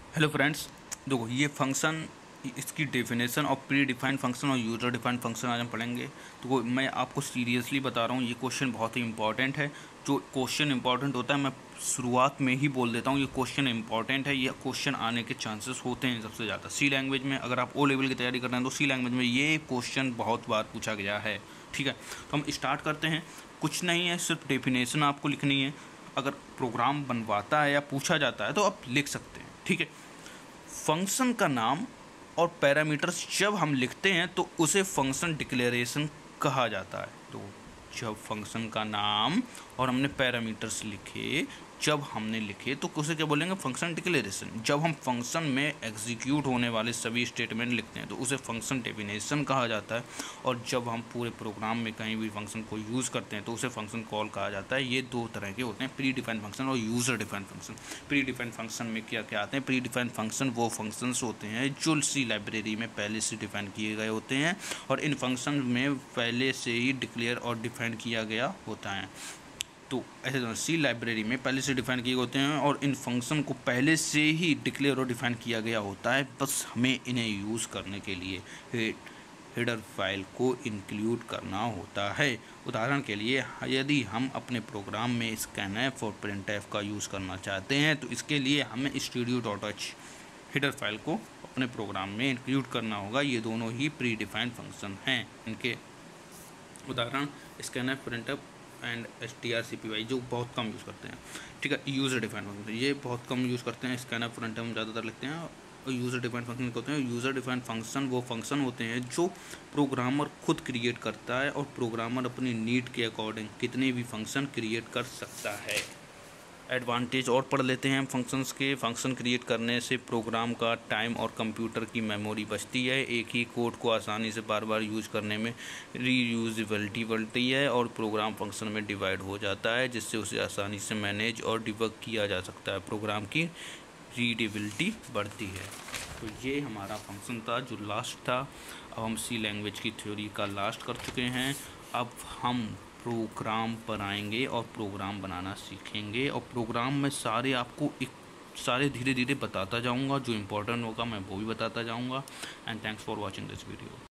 Hello friends, देखो ये function, इसकी डेफिनेशन और प्री डिफाइंड फंक्शन और यूज़र डिफाइंड फंक्शन आज हम पढ़ेंगे। तो मैं आपको सीरियसली बता रहा हूँ, ये क्वेश्चन बहुत ही इंपॉर्टेंट है। जो क्वेश्चन इंपॉर्टेंट होता है मैं शुरुआत में ही बोल देता हूँ, ये क्वेश्चन इंपॉर्टेंट है। ये क्वेश्चन आने के चांसेस होते हैं सबसे ज़्यादा सी लैंग्वेज में। अगर आप ओ लेवल की तैयारी कर रहे हैं तो सी लैंग्वेज में ये क्वेश्चन बहुत बार पूछा गया है। ठीक है, तो हम स्टार्ट करते हैं। कुछ नहीं है, सिर्फ डेफिनेशन आपको लिखनी है। अगर प्रोग्राम बनवाता है या पूछा जाता है तो आप लिख सकते हैं। ठीक है, फंक्शन का नाम और पैरामीटर्स जब हम लिखते हैं तो उसे फंक्शन डिक्लेरेशन कहा जाता है। तो जब फंक्शन का नाम और हमने पैरामीटर्स लिखे, जब हमने लिखे तो उसे क्या बोलेंगे? Function declaration. जब हम फंक्शन में एग्जीक्यूट होने वाले सभी स्टेटमेंट लिखते हैं तो उसे फंक्शन डेफिनेशन कहा जाता है। और जब हम पूरे प्रोग्राम में कहीं भी फंक्शन को यूज़ करते हैं तो उसे फंक्शन कॉल कहा जाता है। ये दो तरह के होते हैं, प्री डिफाइंड फंक्शन और user defined function. Predefined function में क्या क्या आते हैं? प्री डिफाइंड फंक्शन वो फंक्शंस होते हैं जो सी लाइब्रेरी में पहले से डिफाइन किए गए होते हैं और इन फंक्शन में पहले से ही डिक्लेयर और डिफाइन किया गया होता है। तो ऐसे सी लाइब्रेरी में पहले से डिफाइन किए होते हैं और इन फंक्शन को पहले से ही डिक्लेयर और डिफाइन किया गया होता है। बस हमें इन्हें यूज़ करने के लिए हेडर फाइल को इंक्लूड करना होता है। उदाहरण के लिए, यदि हम अपने प्रोग्राम में स्कैनफ और प्रिंटफ का यूज़ करना चाहते हैं तो इसके लिए हमें studio.h हेडर फाइल को अपने प्रोग्राम में इंक्लूड करना होगा। ये दोनों ही प्री डिफाइंड फंक्शन हैं। इनके उदाहरण स्कैनफ, प्रिंटफ एंड strcpy, जो बहुत कम यूज़ करते हैं। ठीक है, यूज़र डिफाइंड फंक्शन ये बहुत कम यूज़ करते हैं। स्कैनफ, प्रिंटफ हम ज़्यादातर लिखते हैं। और यूज़र डिफाइंड फंक्शन होते हैं। यूज़र डिफाइंड फंक्शन वो फंक्शन होते हैं जो प्रोग्रामर खुद क्रिएट करता है और प्रोग्रामर अपनी नीड के अकॉर्डिंग कितने भी फंक्शन क्रिएट कर सकता है। एडवांटेज और पढ़ लेते हैं हम फंक्शंस के। फंक्शन क्रिएट करने से प्रोग्राम का टाइम और कंप्यूटर की मेमोरी बचती है। एक ही कोड को आसानी से बार बार यूज़ करने में रीयूजेबिलिटी बढ़ती है और प्रोग्राम फंक्शन में डिवाइड हो जाता है, जिससे उसे आसानी से मैनेज और डिबग किया जा सकता है। प्रोग्राम की रीडेबिलिटी बढ़ती है। तो ये हमारा फंक्शन था जो लास्ट था। अब हम सी लैंग्वेज की थ्योरी का लास्ट कर चुके हैं। अब हम प्रोग्राम पर आएंगे और प्रोग्राम बनाना सीखेंगे। और प्रोग्राम में सारे धीरे धीरे बताता जाऊंगा। जो इम्पोर्टेंट होगा मैं वो भी बताता जाऊंगा। And thanks for watching this video.